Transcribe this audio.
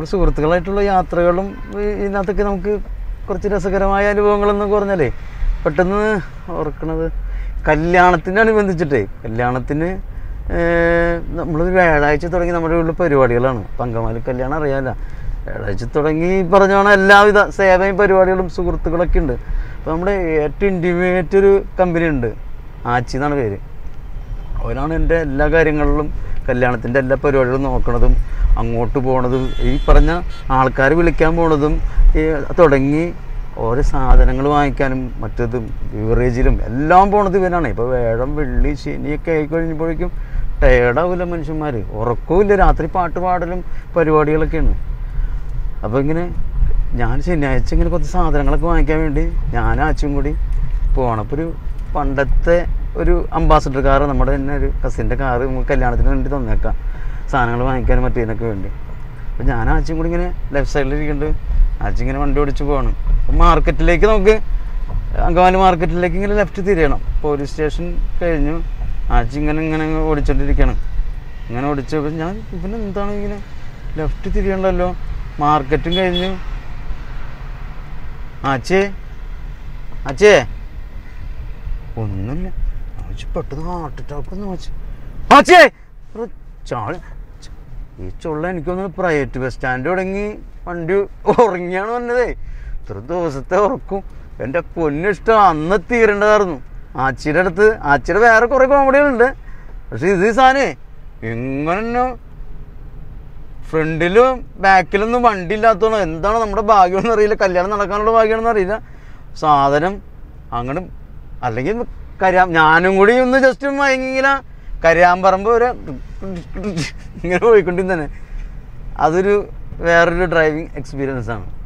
സുഹൃത്തുക്കളായിട്ടുള്ള യാത്രകളും ഇതിനകത്തൊക്കെ നമുക്ക് കുറച്ച് രസകരമായ അനുഭവങ്ങളെന്ന് പറഞ്ഞാലേ പെട്ടെന്ന് ഓർക്കണത് കല്യാണത്തിനനുബന്ധിച്ചിട്ടേ കല്യാണത്തിന് നമ്മളൊരു വ്യാഴാഴ്ച തുടങ്ങി നമ്മുടെ ഉള്ള പരിപാടികളാണ്. അങ്കമാലി കല്യാണം അറിയാമല്ല, വ്യാഴാഴ്ച തുടങ്ങി പറഞ്ഞാണ് എല്ലാവിധ സേവയും പരിപാടികളും സുഹൃത്തുക്കളൊക്കെ ഉണ്ട്. അപ്പോൾ നമ്മുടെ ഏറ്റവും ഇൻറ്റിമേറ്റ് ഒരു കമ്പനി ഉണ്ട്, ആച്ചി എന്നാണ് പേര്. അവരാണ് എൻ്റെ എല്ലാ കാര്യങ്ങളിലും കല്യാണത്തിൻ്റെ എല്ലാ പരിപാടികളും നോക്കണതും അങ്ങോട്ട് പോണതും ഈ പറഞ്ഞ ആൾക്കാർ വിളിക്കാൻ പോണതും തുടങ്ങി ഓരോ സാധനങ്ങൾ വാങ്ങിക്കാനും മറ്റതും ബിവറേജിലും എല്ലാം പോണത് ഇവനാണ്. ഇപ്പോൾ വേഴം വെള്ളി ശനിയൊക്കെ ആയി കഴിഞ്ഞപ്പോഴേക്കും ടയേർഡാവില്ല മനുഷ്യന്മാർ, ഉറക്കവുമില്ല, രാത്രി പാട്ട് പാടലും പരിപാടികളൊക്കെയാണ്. അപ്പോൾ ഇങ്ങനെ ഞാൻ ശനിയാഴ്ച ഇങ്ങനെ കുറച്ച് സാധനങ്ങളൊക്കെ വാങ്ങിക്കാൻ വേണ്ടി ഞാൻ ആച്ചും കൂടി പോകണം. അപ്പോൾ ഒരു പണ്ടത്തെ ഒരു അംബാസഡർ കാറ്, നമ്മുടെ തന്നെ ഒരു കസിൻ്റെ കാറ് നമുക്ക് കല്യാണത്തിന് വേണ്ടി തന്നേക്കാം സാധനങ്ങൾ വാങ്ങിക്കാനും മറ്റേതിനൊക്കെ വേണ്ടി. അപ്പോൾ ഞാൻ ആച്ചും കൂടി ഇങ്ങനെ ലെഫ്റ്റ് സൈഡിലിരിക്കുന്നുണ്ട്, ആച്ചി ഇങ്ങനെ വണ്ടി ഓടിച്ച് പോകണം. മാർക്കറ്റിലേക്ക് നമുക്ക് അങ്കമാലി മാർക്കറ്റിലേക്ക് ഇങ്ങനെ ലെഫ്റ്റ് തിരിയണം. പോലീസ് സ്റ്റേഷൻ കഴിഞ്ഞു ആച്ചി ഇങ്ങനെ ഓടിച്ചോണ്ടിരിക്കണം. ഇങ്ങനെ ഓടിച്ചപ്പോൾ ഞാൻ പിന്നെ എന്താണ് ഇങ്ങനെ ലെഫ്റ്റ് തിരിയണ്ടല്ലോ, മാർക്കറ്റും കഴിഞ്ഞു. ആച്ചേ ഒന്നുമില്ല. പെട്ടെന്ന് ഹാർട്ട് അറ്റാക്ക് ഒന്ന് ആച്ചേ ഈ ചുള്ള എനിക്കൊന്ന് പ്രൈവറ്റ് ബസ് സ്റ്റാൻഡ് തുടങ്ങി വണ്ടി ഉറങ്ങിയാണ് വന്നതേ. ഇത്ര ദിവസത്തെ ഉറക്കും എൻ്റെ പൊന്നിഷ്ടം അന്ന് തീരേണ്ടതായിരുന്നു. ആച്ചിയുടെ അടുത്ത് ആച്ചിയുടെ വേറെ കുറേ കോമഡികളുണ്ട്, പക്ഷെ ഇത് സാധനേ ഇങ്ങനെ ഫ്രണ്ടിലും ബാക്കിലൊന്നും വണ്ടി ഇല്ലാത്തതാണ്. എന്താണ് നമ്മുടെ ഭാഗ്യമെന്ന് അറിയില്ല, കല്യാണം നടക്കാനുള്ള ഭാഗ്യമാണെന്ന് അറിയില്ല. സാധനം അങ്ങനെ അല്ലെങ്കിൽ ഞാനും കൂടി ഒന്ന് ജസ്റ്റ് മയങ്ങിയില്ല, കരയാമ്പറമ്പ് വരെ ഇങ്ങനെ പോയിക്കൊണ്ടിരുന്നേ. അതൊരു വേറൊരു ഡ്രൈവിംഗ് എക്സ്പീരിയൻസാണ്.